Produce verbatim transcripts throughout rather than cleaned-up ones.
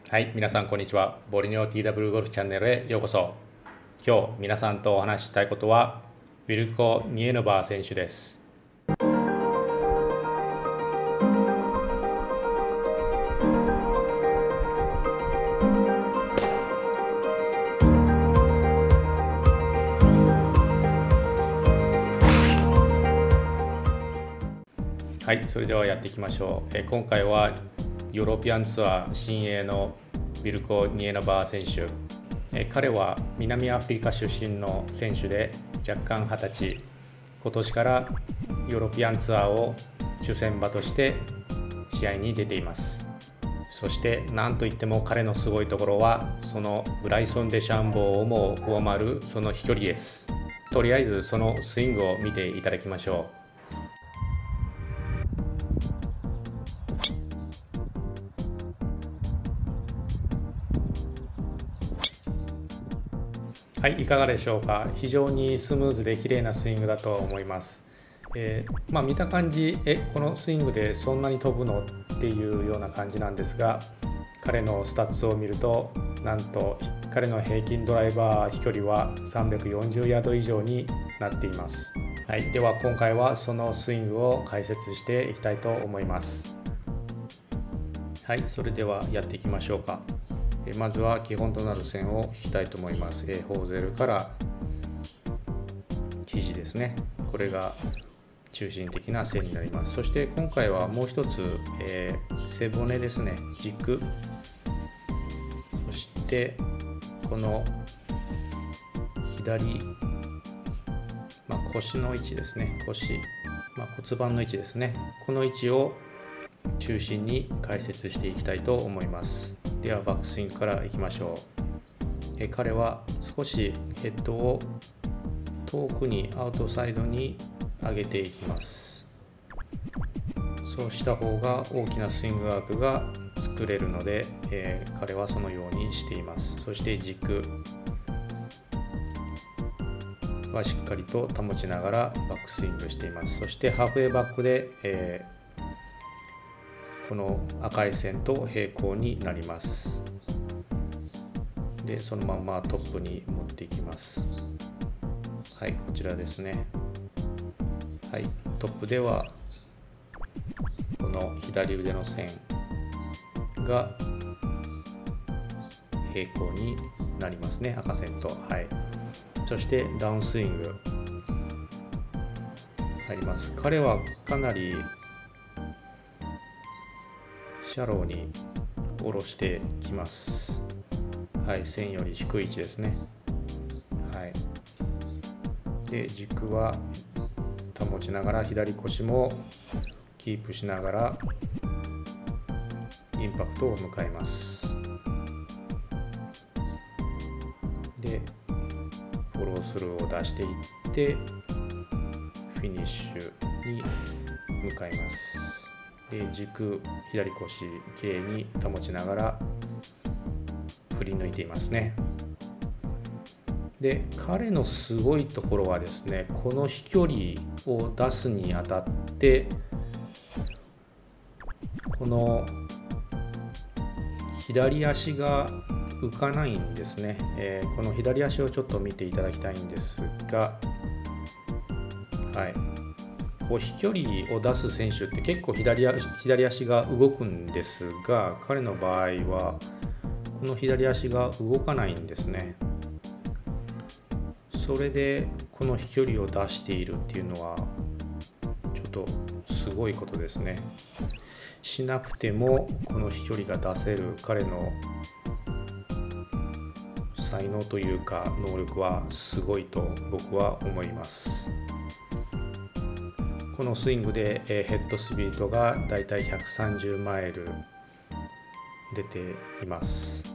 はい、皆さんこんにちは。ボルネオ ティーダブリュー ゴルフチャンネルへようこそ。今日皆さんとお話ししたいことは、ウィルコ・ニエノバー選手です。はい、それではやっていきましょう。え今回はヨーロピアンツアー新鋭のウィルコ・ニエノバー選手。え彼は南アフリカ出身の選手で若干はたち、今年からヨーロピアンツアーを主戦場として試合に出ています。そして何といっても彼のすごいところはそのブライソン・デシャンボーをも上回るその飛距離です。とりあえずそのスイングを見ていただきましょう。はい、いかがでしょうか。非常にスムーズで綺麗なスイングだと思います。えー、まあ、見た感じ、え、このスイングでそんなに飛ぶのっていうような感じなんですが、彼のスタッツを見ると、なんと彼の平均ドライバー飛距離はさんびゃくよんじゅうヤード以上になっています。はい、では今回はそのスイングを解説していきたいと思います。はい、それではやっていきましょうか。まずは基本となる線を引きたいと思います。ホーゼルから肘ですね。これが中心的な線になります。そして今回はもう一つ、えー、背骨ですね。軸。そしてこの左、まあ、腰の位置ですね。腰、まあ、骨盤の位置ですね。この位置を中心に解説していきたいと思います。ではバックスイングからいきましょう。え彼は少しヘッドを遠くにアウトサイドに上げていきます。そうした方が大きなスイングアークが作れるので、えー、彼はそのようにしています。そして軸はしっかりと保ちながらバックスイングしています。そしてハーフウェイバックで、えーこの赤い線と平行になります。で、そのままトップに持っていきます。はい、こちらですね。はい、トップではこの左腕の線が平行になりますね。赤線と。はい。そしてダウンスイング入ります。彼はかなりシャローに下ろしてきます。はい、線より低い位置ですね。はい。で、軸は保ちながら左腰もキープしながらインパクトを迎えます。で、フォロースルーを出していってフィニッシュに向かいます。で、軸、左腰きれいに保ちながら振り抜いていますね。で、彼のすごいところはですね、この飛距離を出すにあたってこの左足が浮かないんですね。えー、この左足をちょっと見ていただきたいんですが、はい。こう飛距離を出す選手って結構 左足、左足が動くんですが、彼の場合はこの左足が動かないんですね。それでこの飛距離を出しているっていうのはちょっとすごいことですね。しなくてもこの飛距離が出せる彼の才能というか能力はすごいと僕は思います。このスイングでヘッドスピードがだいたいひゃくさんじゅうマイル出ています。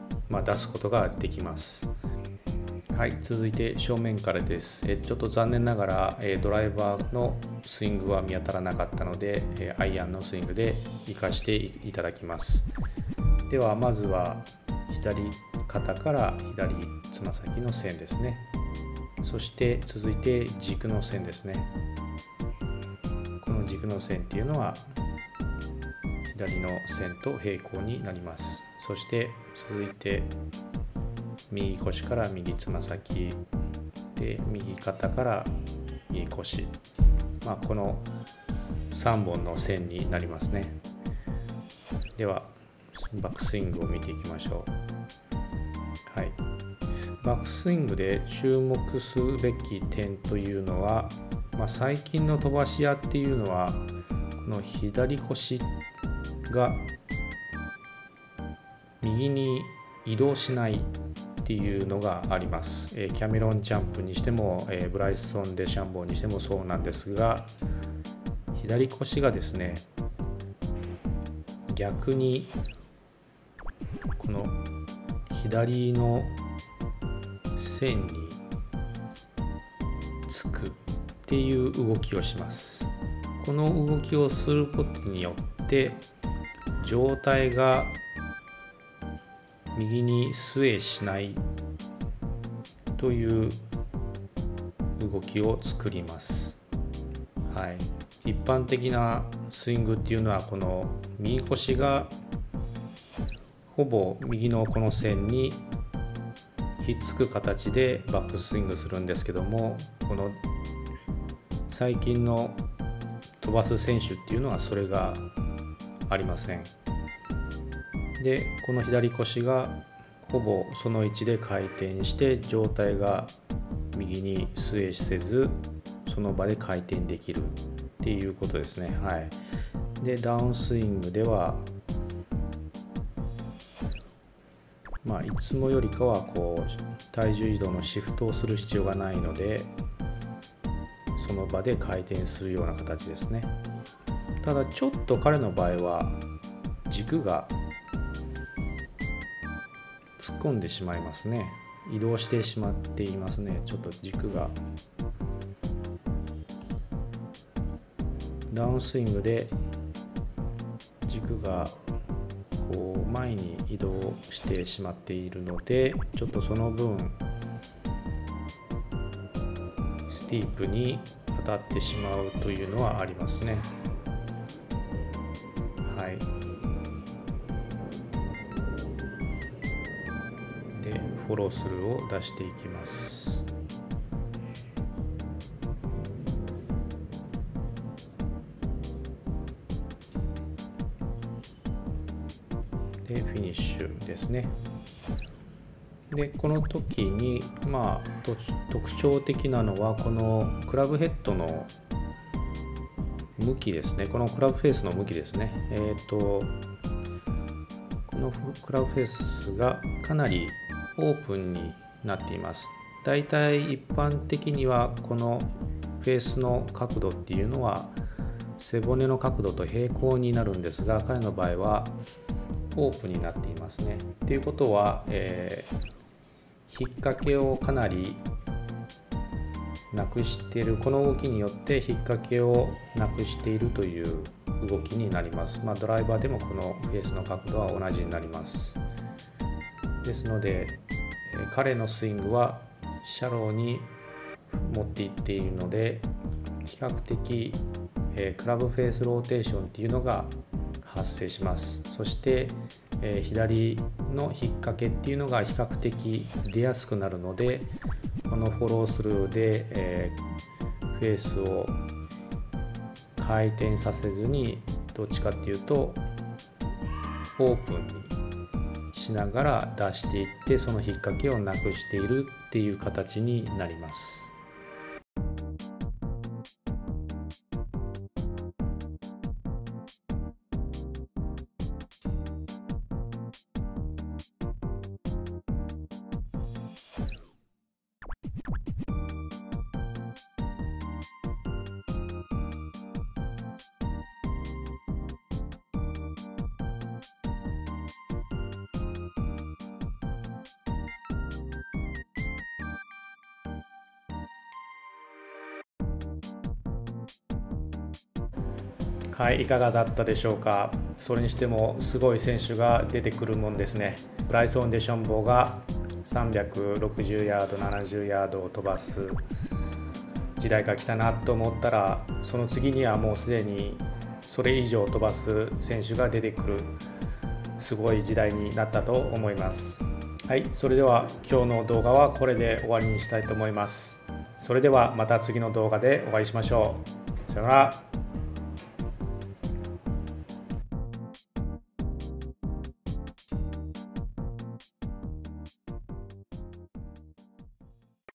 まあ、出すことができます。はい、続いて正面からです。ちょっと残念ながらドライバーのスイングは見当たらなかったので、アイアンのスイングで活かしていただきます。ではまずは左肩から左つま先の線ですね。そして続いて軸の線ですね。この軸の線っていうのは左の線と平行になります。 そして続いて右腰から右つま先で、右肩から右腰、まあ、このさんぼんの線になりますね。ではバックスイングを見ていきましょう。はい、バックスイングで注目すべき点というのは、まあ、最近の飛ばし屋っていうのはこの左腰が右に移動しないっていうのがあります。えー、キャメロン・チャンプにしても、えー、ブライソン・デシャンボーにしてもそうなんですが、左腰がですね、逆にこの左の線につくっていう動きをします。この動きをすることによって上体が右にスウェイしないという動きを作ります。はい、一般的なスイングっていうのはこの右腰がほぼ右のこの線にひっつく形でバックスイングするんですけども、この最近の飛ばす選手っていうのはそれがありません。でこの左腰がほぼその位置で回転して上体が右にスウェイせずその場で回転できるっていうことですね。はい、でダウンスイングではまあいつもよりかはこう体重移動のシフトをする必要がないのでその場で回転するような形ですね。ただちょっと彼の場合は軸が突っ込んでしまいますね。移動してしまっていますね。ちょっと軸がダウンスイングで軸がこう前に移動してしまっているので、ちょっとその分スティープに当たってしまうというのはありますね。はい。でフォロースルーを出していきます。でフィニッシュですね。でこの時にまあ特徴的なのはこのクラブヘッドの向きですね。このクラブフェースの向きですね。えっとこのクラブフェースがかなりオープンになっています。だいたい一般的にはこのフェースの角度っていうのは背骨の角度と平行になるんですが、彼の場合はオープンになっていますね。ということは、えー、引っ掛けをかなりなくしている、この動きによって引っ掛けをなくしているという動きになります。まあ、ドライバーでもこのフェースの角度は同じになります。ですので、えー、彼のスイングはシャローに持っていっているので、比較的、えー、クラブフェースローテーションっていうのが発生します。そして、えー、左の引っ掛けっていうのが比較的出やすくなるので、このフォロースルーで、えー、フェースを回転させずにどっちかっていうとオープンにしながら出していって、その引っ掛けをなくしているっていう形になります。はい、いかがだったでしょうか。それにしてもすごい選手が出てくるもんですね。ブライソン・デシャンボーがさんびゃくろくじゅうヤード、ななじゅうヤードを飛ばす時代が来たなと思ったら、その次にはもうすでにそれ以上飛ばす選手が出てくる。 すごい時代になったと思います。はい、それでは今日の動画はこれで終わりにしたいと思います。それではまた次の動画でお会いしましょう。さよなら。